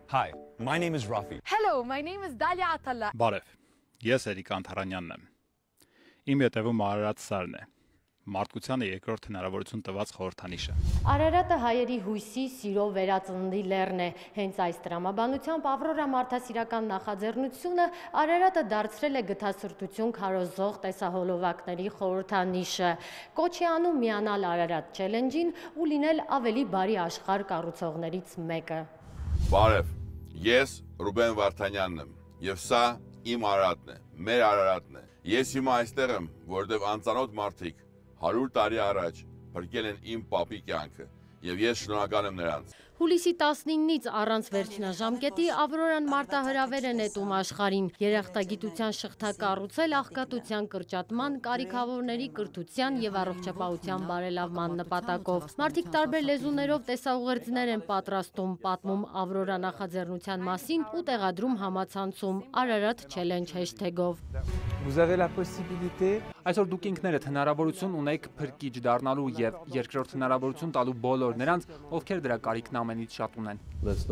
Hi, my name is Rafi. Hello, my name is Dalia Atalla. Բարև, ես Էրիկ Անթարանյանն եմ։ Իմ ետևում Արարատ Սարն է, մարդկությանը երկրորդ հնարավորություն տված խորհրդանիշը։ Արարատը հայերի հույսի, սիրո վերածննդի լեռն է։ Հենց այս տրամաբանությամբ Ավրորա մարդասիրական նախաձեռնությունը Արարատը դարձրել է գթասրտություն քարոզող տեսահոլովակների խորհրդանիշը։ Կոչ է անում միանալ Արարատ չելենջին ու լինել ավելի բարի աշխարհ կառուցողներից մեկը։ Բարև, ես Ռուբեն Վարդանյանն եմ, եւ սա իմ Արարատն է, մեր Արարատն է։ Ես հիմա այստեղ եմ, որտեղ անծանոթ մարդիկ 100 տարի առաջ փրկել են իմ պապի կյանքը, եւ ես շնորհակալ եմ նրանց։ Հուլիսի 19-ից առանց վերջնաժամկետի Ավրորան մարտահրավեր է նետում աշխարհին, երախտագիտության շղթա կառուցել աղքատության կրճատման, կարիքավորների կրթության եւ առողջապահության բարելավման նպատակով։ Մարդիկ տարբեր լեզուներով տեսաուղերձներ են պատրաստում, պատմում Ավրորա նախաձեռնության մասին ու տեղադրում համացանցում Ararat Challenge hashtag-ով։ Այսօր դուք ինքներդ հնարավորություն ունեք փրկիչ դառնալու եւ երկրորդ հնարավորություն տալու բոլոր նրանց, ովքեր դրա կարիքն ամենից շատ ունեն։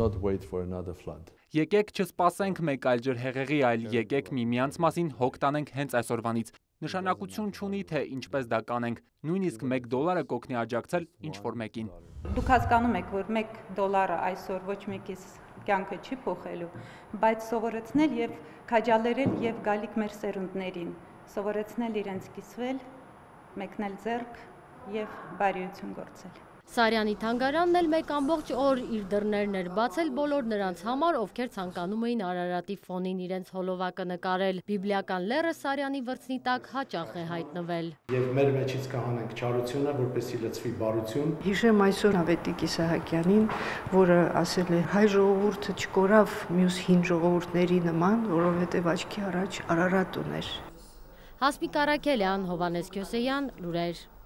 Եկեք չսպասենք մեկ այլ ջրհեղեղի, այլ եկեք միմյանց մասին հոգ տանենք հենց այսօրվանից։ Նշանակություն չունի, թե ինչպես դա կանենք, նույնիսկ $1 կօգնի աջակցել ինչ-որ մեկին։ Դուք հասկանում եք, որ $1 այսօր ոչ մեկիս կյանքը չի փոխելու, բայց սովորեցնել եւ քաջալերել եւ գալիք մեր սերունդներին, սովորեցնել իրենց կիսվել, մեկնել ձեռք եւ բարիություն գործել։ Սարյանի թանգարանն էլ մեկ ամբողջ օր իր դռներն էր բացել բոլոր նրանց համար, ովքեր ցանկանում էին Արարատի ֆոնին իրենց հոլովակը նկարել։ Բիբլիական լեռը Սարյանի վրձնի տակ հաճախ է հայտնվել։ Եվ մեր մեջից կհանենք չարությունը, որպեսզի լցվի բարություն։ Հիշեմ այսօր Ավետիք Իսահակյանին, որը ասել է՝ հայ ժողովուրդը չկորավ մյուս հին ժողովուրդների նման, որովհետև աչքի առաջ Արարատ ուներ։ Հասմիկ Արաքելյան, Հովանես Քյոսեյան, լուրեր։